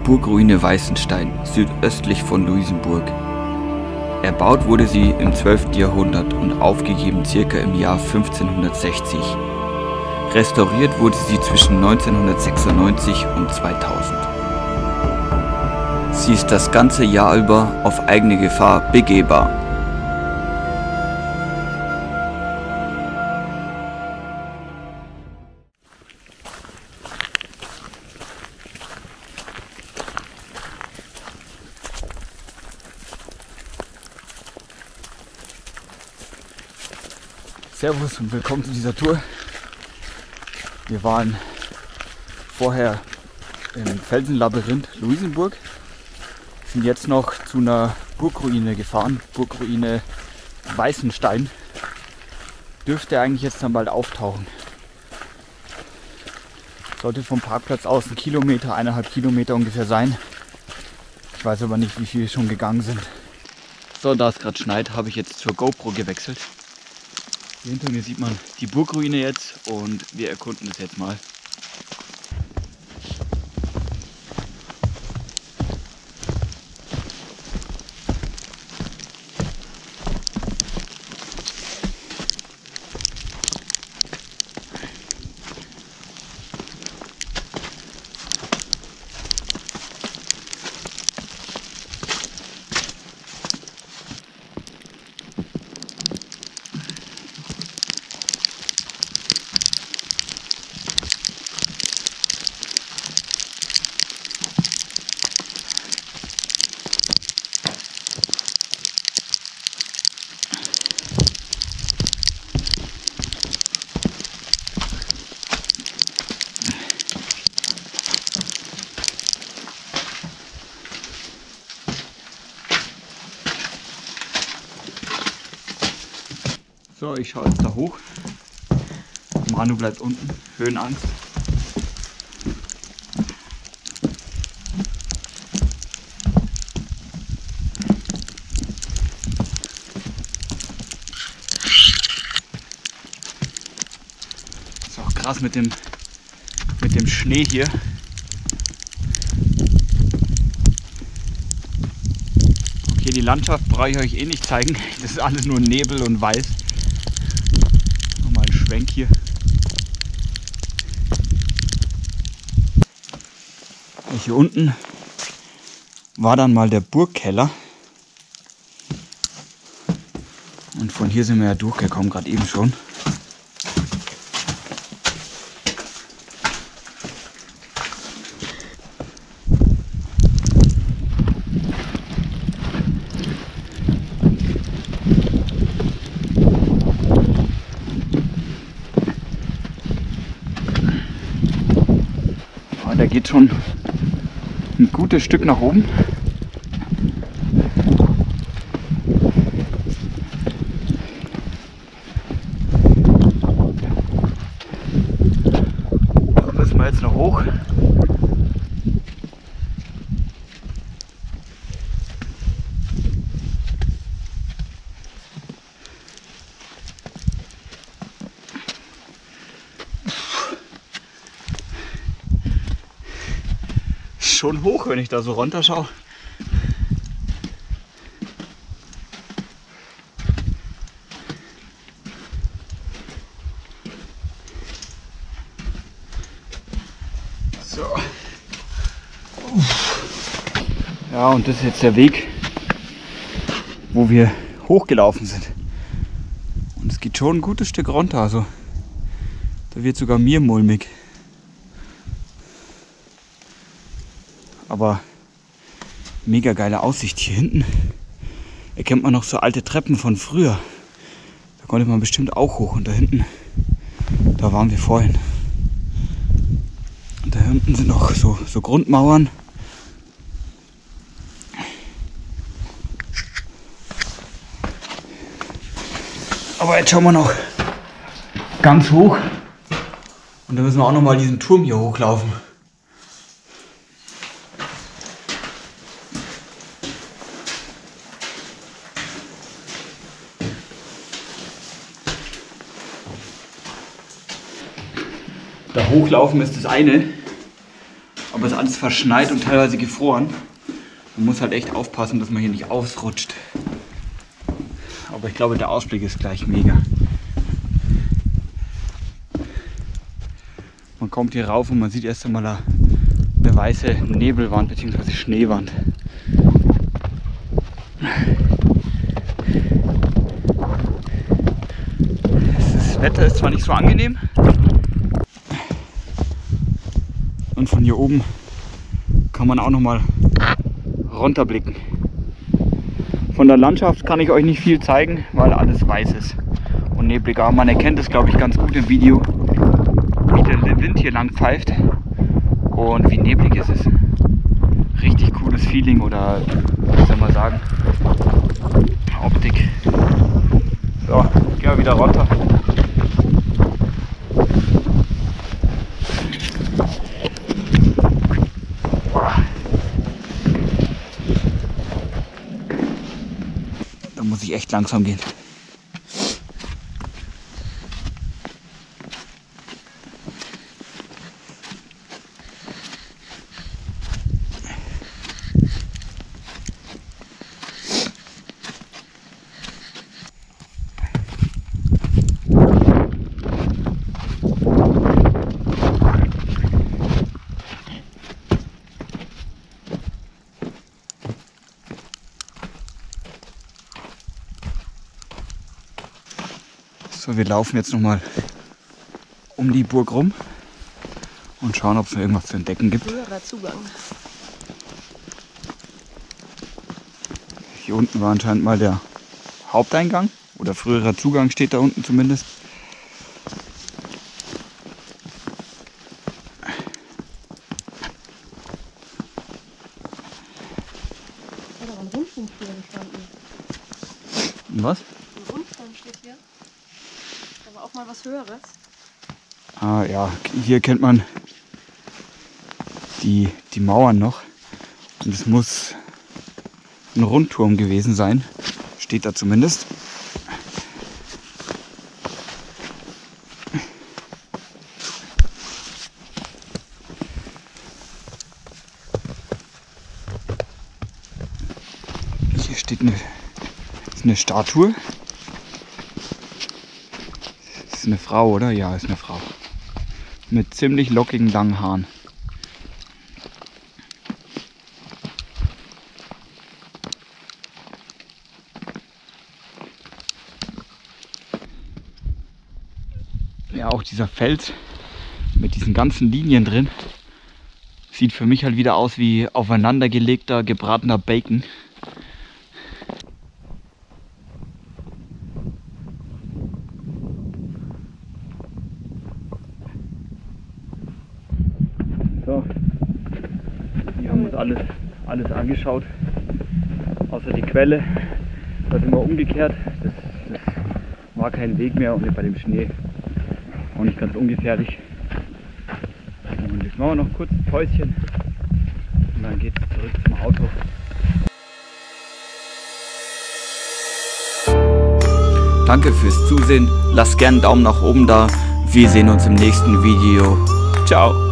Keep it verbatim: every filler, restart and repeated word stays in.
Burgruine Weißenstein, südöstlich von Luisenburg. Erbaut wurde sie im zwölften Jahrhundert und aufgegeben circa im Jahr fünfzehnhundertsechzig. Restauriert wurde sie zwischen neunzehnhundertsechsundneunzig und zweitausend. Sie ist das ganze Jahr über auf eigene Gefahr begehbar. Servus und willkommen zu dieser Tour. Wir waren vorher im Felsenlabyrinth Luisenburg, sind jetzt noch zu einer Burgruine gefahren, Burgruine Weißenstein. Dürfte eigentlich jetzt dann bald auftauchen. Sollte vom Parkplatz aus ein Kilometer, eineinhalb Kilometer ungefähr sein. Ich weiß aber nicht, wie viele schon gegangen sind. So, da es gerade schneit, habe ich jetzt zur GoPro gewechselt. Hier hinter mir sieht man die Burgruine jetzt und wir erkunden es jetzt mal. So, ich schaue jetzt da hoch. Manu bleibt unten, Höhenangst. Ist auch krass mit dem, mit dem Schnee hier. Okay, die Landschaft brauche ich euch eh nicht zeigen. Das ist alles nur Nebel und Weiß. Hier. Hier unten war dann mal der Burgkeller und von hier sind wir ja durchgekommen, gerade eben schon. Da geht schon ein gutes Stück nach oben. Da müssen wir jetzt noch hoch. Schon hoch, wenn ich da so runter schaue. So. Ja, und das ist jetzt der Weg, wo wir hochgelaufen sind. Und es geht schon ein gutes Stück runter, also da wird sogar mir mulmig. Aber mega geile Aussicht hier hinten. Erkennt man noch so alte Treppen von früher. Da konnte man bestimmt auch hoch. Und da hinten, da waren wir vorhin. Und da hinten sind noch so, so Grundmauern. Aber jetzt schauen wir noch ganz hoch. Und dann müssen wir auch noch mal diesen Turm hier hochlaufen. Da hochlaufen ist das eine, Aber es ist alles verschneit und teilweise gefroren. Man muss halt echt aufpassen, dass man hier nicht ausrutscht. Aber ich glaube, der Ausblick ist gleich mega. Man kommt hier rauf und man sieht erst einmal eine weiße Nebelwand bzw. Schneewand. Das Wetter ist zwar nicht so angenehm und von hier oben kann man auch noch mal runterblicken. Von der Landschaft kann ich euch nicht viel zeigen, weil alles weiß ist und neblig. Aber man erkennt es, glaube ich, ganz gut im Video, wie der Wind hier lang pfeift und wie neblig es ist. Richtig cooles Feeling oder, wie soll man sagen, Optik. So, gehen wir wieder runter. Da muss ich echt langsam gehen. So, wir laufen jetzt noch mal um die Burg rum und schauen, ob es noch irgendwas zu entdecken gibt. Früherer Zugang. Hier unten war anscheinend mal der Haupteingang oder früherer Zugang steht da unten zumindest. Da war ein Rundfunk früher gestanden. Was? Ein Rundfunk steht hier. Da war auch mal was Höheres. Ah ja, hier kennt man die, die Mauern noch. Und es muss ein Rundturm gewesen sein. Steht da zumindest. Hier steht eine, ist eine Statue. Ist eine Frau, oder? Ja, ist eine Frau. Mit ziemlich lockigen langen Haaren. Ja, auch dieser Fels mit diesen ganzen Linien drin sieht für mich halt wieder aus wie aufeinandergelegter gebratener Bacon. So, wir haben uns alles, alles angeschaut, außer die Quelle. Da sind wir umgekehrt. Das, das war kein Weg mehr und bei dem Schnee auch nicht ganz ungefährlich. Und jetzt machen wir noch kurz ein Päuschen und dann geht es zurück zum Auto. Danke fürs Zusehen. Lasst gerne einen Daumen nach oben da. Wir sehen uns im nächsten Video. Ciao.